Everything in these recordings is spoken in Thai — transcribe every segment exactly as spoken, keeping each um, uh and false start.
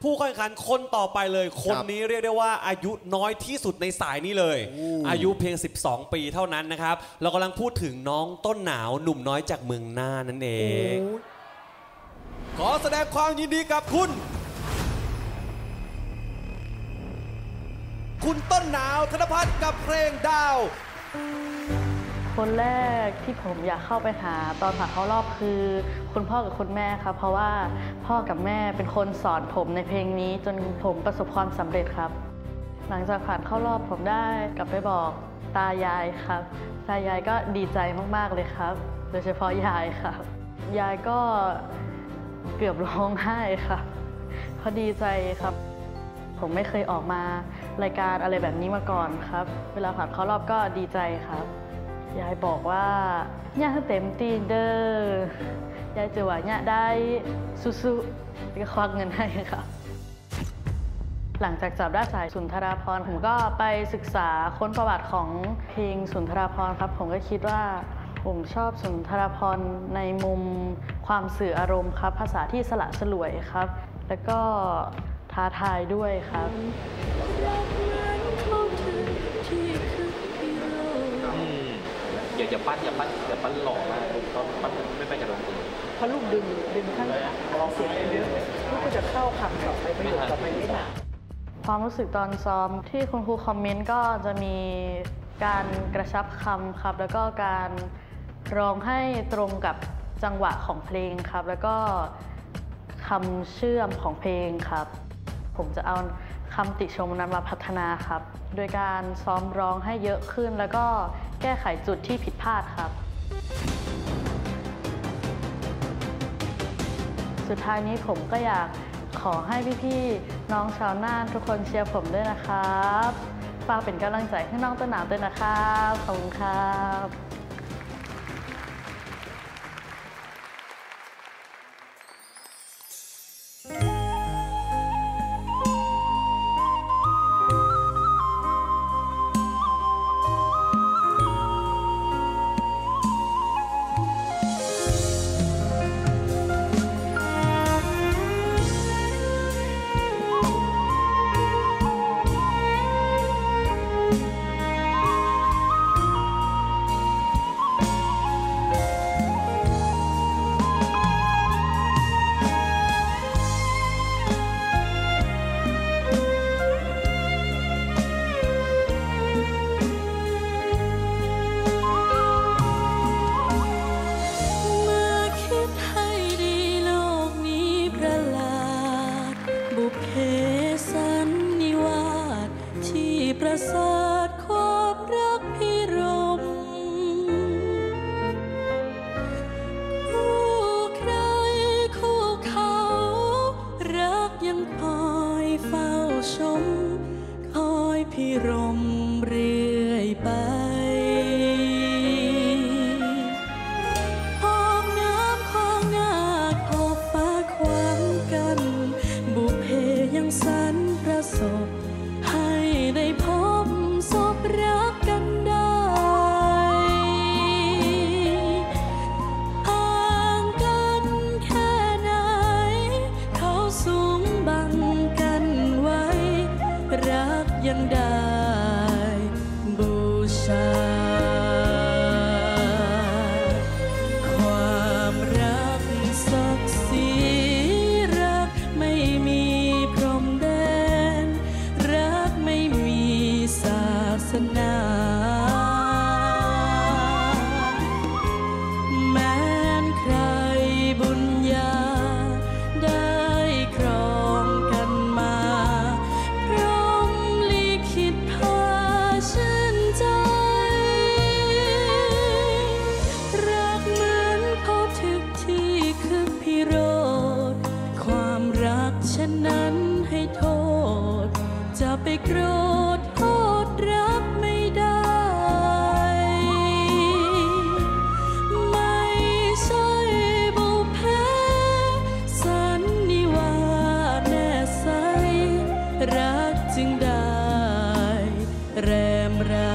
ผู้แข่งขันคนต่อไปเลยคนนี้เรียกได้ว่าอายุน้อยที่สุดในสายนี้เลยอายุเพียงสิบสองปีเท่านั้นนะครับเรากำลังพูดถึงน้องต้นหนาวหนุ่มน้อยจากเมืองน่านนั่นเองขอแสดงความยินดีกับคุณคุณต้นหนาวธนภัทรกับเพลงดาวคนแรกที่ผมอยากเข้าไปหาตอนผ่านเข้ารอบคือคุณพ่อกับคุณแม่ครับเพราะว่าพ่อกับแม่เป็นคนสอนผมในเพลงนี้จนผมประสบความสำเร็จครับหลังจากผ่านเข้ารอบผมได้กลับไปบอกตายายครับตายายก็ดีใจมากๆเลยครับโดยเฉพาะยายครับยายก็เกือบร้องไห้ครับเพราะดีใจครับผมไม่เคยออกมารายการอะไรแบบนี้มาก่อนครับเวลาผ่านเข้ารอบก็ดีใจครับยายบอกว่าย่าเต็มตีเด้อยายจะว่าย่าได้สู้ๆก็ควักเงินให้ครับหลังจากจับได้สายสุนทราภรณ์ผมก็ไปศึกษาค้นประวัติของเพลงสุนทราภรณ์ครับผมก็คิดว่าผมชอบสุนทราภรณ์ในมุมความสื่ออารมณ์ครับภาษาที่สละสลวยครับแล้วก็ท้าทายด้วยครับอย่าอย่าปั้นอย่าปั้นอย่าปั้นหล่อมากเพราะปั้นไม่ไปกับดนตรีเพราะลูกดึงดึงข้างเสียงเยอะลูกก็จะเข้าคำต่อไปประโยคต่อไปไม่ทันความรู้สึกตอนซ้อมที่คุณครูคอมเมนต์ก็จะมีการกระชับคำครับแล้วก็การร้องให้ตรงกับจังหวะของเพลงครับแล้วก็คำเชื่อมของเพลงครับผมจะเอาคำติชมนั้นมาพัฒนาครับโดยการซ้อมร้องให้เยอะขึ้นแล้วก็แก้ไขจุดที่ผิดพลาดครับสุดท้ายนี้ผมก็อยากขอให้พี่ๆน้องชาวน่านทุกคนเชียร์ผมด้วยนะครับฝากเป็นกำลังใจให้น้องต้นหนาวด้วยนะครับขอบคุณครับประเสริฐความรักพิรมคู่ใครคู่เขารักยังคอยเฝ้าชมคอยพิรมเรื่อยไปหอมงามของงาขอบฟ้าขวางกันบุพเพยังสรรประสบให้ได้พบศพรักกันได้ห่างกันแค่ไหนเขาสูงบังกันไว้รักยังได้บูชาความรักศักดิ์ศรีรักไม่มีพรมแดนรักไม่มีศาสนาแม้นใครบุญญาได้ครองกันมาพร้อมลิขิตพาชื่นใจรักเหมือนพบทึกที่คึกพิโรธความรักเช่นนั้นให้โทษจะไปโกรธโทษรักไม่ได้ไม่ใช่บุพเพสันนิวาสแน่ใสรักจึงได้แรมรา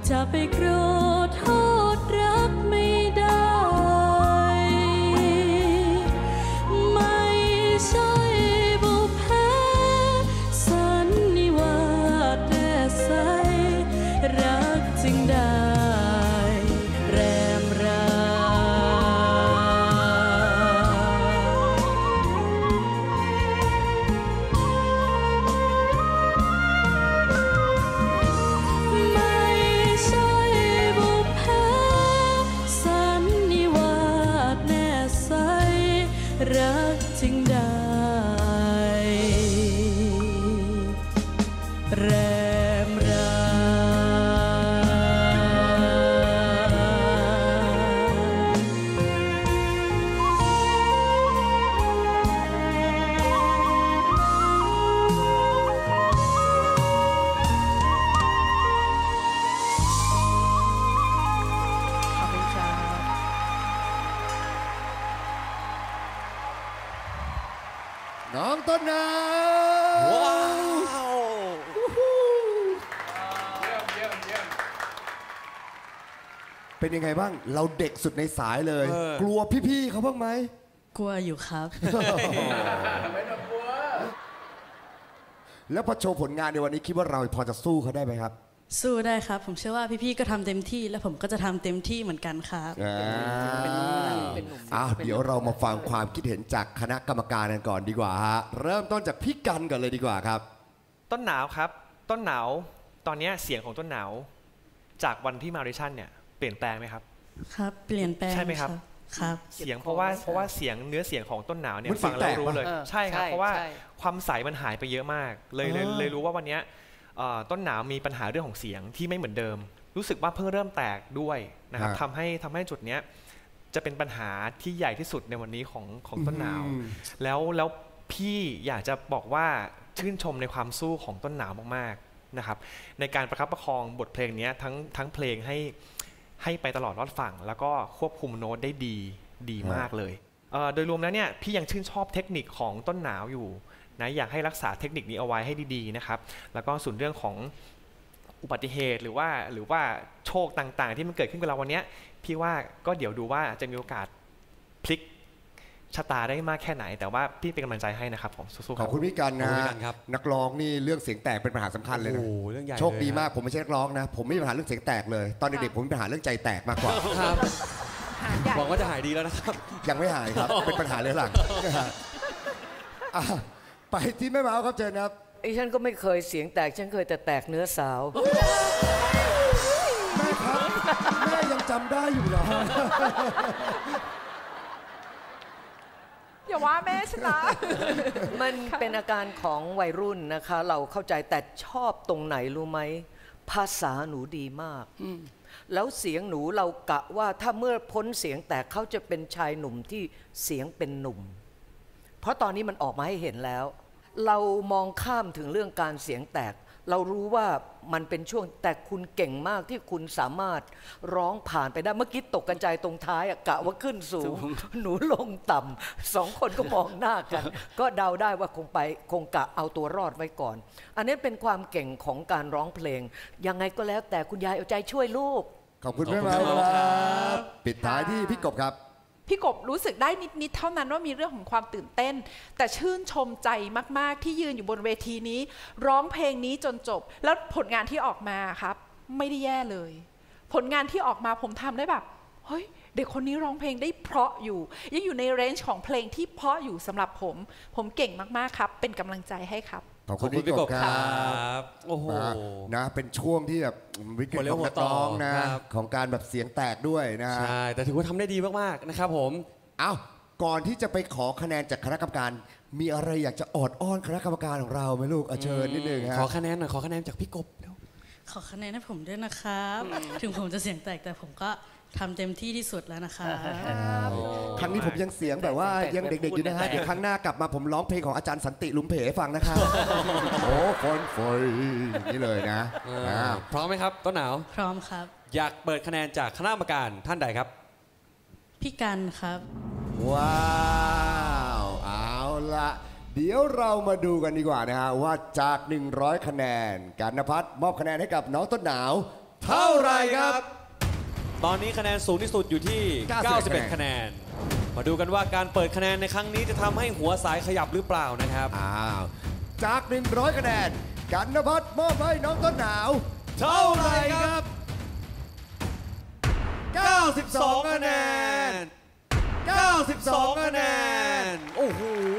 จะไปโกรธโทษรักไม่ได้ ไม่ใช่บุพเพสันนิวาสแต่ใสรักจึงได้แรมรารักจึงได้แรมราขอบคุณครับน้องต้นน้ำว้าวเป็นยังไงบ้างเราเด็กสุดในสายเลย กลัวพี่ๆเขาบ้างไหมกลัวอยู่ครับแล้วพอโชว์ผลงานในวันนี้คิดว่าเราพอจะสู้เขาได้ไหมครับสู้ได้ครับ ผมเชื่อว่าพี่ๆก็ทำเต็มที่ และผมก็จะทำเต็มที่เหมือนกันครับอ่าอ้าวเดี๋ยวเรามาฟังความคิดเห็นจากคณะกรรมการกันก่อนดีกว่าฮะเริ่มต้นจากพี่กันก่อนเลยดีกว่าครับต้นหนาวครับต้นหนาวตอนนี้เสียงของต้นหนาวจากวันที่มาออดิชั่นเนี่ยเปลี่ยนแปลงไหมครับครับ เปลี่ยนแปลงใช่ไหมครับครับเสียงเพราะว่าเพราะว่าเสียงเนื้อเสียงของต้นหนาวเนี่ยมันเสีฟัยงงแล้แตวกรู้ปะเลยเออใช่ครับใช่เพราะว่าใช่ความใสมันหายไปเยอะมาก เลยเลยอ๋อเลยรู้ว่าวันเนี้ยเอ่อต้นหนาวมีปัญหาเรื่องของเสียงที่ไม่เหมือนเดิม รู้สึกว่าเพิ่งเริ่มแตกด้วยนะครับฮะทำให้ทำให้จุดเนี้ยจะเป็นปัญหาที่ใหญ่ที่สุดในวันนี้ของของต้นหนาวอืมแล้วแล้วพี่อยากจะบอกว่าชื่นชมในความสู้ของต้นหนาวมากๆนะครับในการประคับประคองบทเพลงนี้ทั้งทั้งเพลงให้ให้ไปตลอดรอดฝั่งแล้วก็ควบคุมโน้ตได้ดีดีมากเลยเอ่อโดยรวมแล้วเนี่ยพี่ยังชื่นชอบเทคนิคของต้นหนาวอยู่นะอยากให้รักษาเทคนิคนี้เอาไว้ให้ดีๆนะครับแล้วก็ส่วนเรื่องของอุบัติเหตุหรือว่าหรือว่าโชคต่างๆ ที่มันเกิดขึ้นกับเราวันนี้พี่ว่าก็เดี๋ยวดูว่าจะมีโอกาสพลิกชะตาได้มากแค่ไหนแต่ว่าพี่เป็นกำลังใจให้นะครับผมสู้ๆคขรัอบบ คุณพี่กันนะขอบคุณพี่กันครับนักร้องนี่เรื่องเสียงแตกเป็นปัญหาสำคัญเลยโอ้นะโหเรื่องใหญ่โชคดีเลยมากผมไม่ใช่นักร้องนะ ผมไม่มีปัญหาเรื่องเสียงแตกเลย ตอนเด็กๆผมมีปัญหาเรื่องใจแตกมากกว่าครับหาใหญ่หวังว่าจะหายดีแล้วนะครับยังไม่หายครับ เป็นปัญหาเรื้อรังอ่ะไปที่แม่เมาครับเชิญครับไอ้ฉันก็ไม่เคยเสียงแตก ฉันเคยแต่แตกเนื้อสาวแม่ครับแม่ยังจำได้อยู่เหรออย่าว่าแม่ชนะมันเป็นอาการของวัยรุ่นนะคะ เราเข้าใจแต่ชอบตรงไหนรู้ไหม ภาษาหนูดีมาก แล้วเสียงหนูเรากะว่าถ้าเมื่อพ้นเสียงแตกเขาจะเป็นชายหนุ่มที่เสียงเป็นหนุ่ม เพราะตอนนี้มันออกมาให้เห็นแล้ว เรามองข้ามถึงเรื่องการเสียงแตก เรารู้ว่ามันเป็นช่วงแต่คุณเก่งมากที่คุณสามารถร้องผ่านไปได้เมื่อกี้ตกกระจายตรงท้ายอะกะว่าขึ้นสูง หนูลงต่ำสองคนก็มองหน้ากัน ก็เดาได้ว่าคงไปคงกะเอาตัวรอดไว้ก่อน อันนี้เป็นความเก่งของการร้องเพลง ยังไงก็แล้วแต่คุณยายเอาใจช่วยลูกขอบคุณแม่เมาครับปิดท้ายที่พี่กบครับพี่กบรู้สึกได้นิดๆเท่านั้นว่ามีเรื่องของความตื่นเต้น แต่ชื่นชมใจมากๆที่ยืนอยู่บนเวทีนี้ ร้องเพลงนี้จนจบ แล้วผลงานที่ออกมาครับไม่ได้แย่เลย ผลงานที่ออกมาผมทำได้แบบเฮ้ยเด็กคนนี้ร้องเพลงได้เพราะอยู่ยังอยู่ในเรนจ์ของเพลงที่เพราะอยู่สำหรับผม ผมเก่งมากๆครับเป็นกำลังใจให้ครับขอบคุณพี่กบครับโอ้โหนะเป็นช่วงที่แบบวิกฤตของนักร้องนะครับ ของการแบบเสียงแตกด้วยนะใช่แต่ถือว่าทำได้ดีมากๆนะครับผมเอ้าก่อนที่จะไปขอคะแนนจากคณะกรรมการ มีอะไรอยากจะออดอ้อนคณะกรรมการของเราไหมลูกเอาเชิญนิดนึงฮะขอคะแนนหน่อยขอคะแนนจากพี่กบเร็วขอคะแนนให้ผมด้วยนะครับ ถึงผมจะเสียงแตกแต่ผมก็ทำเต็มที่ที่สุดแล้วนะคะครั้งนี้ผมยังเสียงแบบว่ายังเด็กๆอยู่นะฮะเดี๋ยวครั้งหน้ากลับมาผมร้องเพลงของอาจารย์สันติลุมเพให้ฟังนะครับ โอ้ฟอนฟอยนี่เลยนะอ่าพร้อมไหมครับต้นหนาวพร้อมครับอยากเปิดคะแนนจากคณะกรรมการท่านใดครับพี่กันครับว้าวเอาละเดี๋ยวเรามาดูกันดีกว่านะฮะว่าจากหนึ่งร้อยคะแนนกันนภัทรมอบคะแนนให้กับน้องต้นหนาวเท่าไหร่ครับตอนนี้คะแนนสูงที่สุดอยู่ที่เก้าสิบเอ็ดเก้าสิบเอ็ด คะแนน มาดูกันว่าการเปิดคะแนนในครั้งนี้จะทำให้หัวสายขยับหรือเปล่านะครับอ้าวจาก หนึ่งร้อย คะแนนกันนภัทรมอบให้น้องต้นหนาว เท่าไหร่ครับ เก้าสิบสอง คะแนน เก้าสิบสอง คะแนนโอ้โห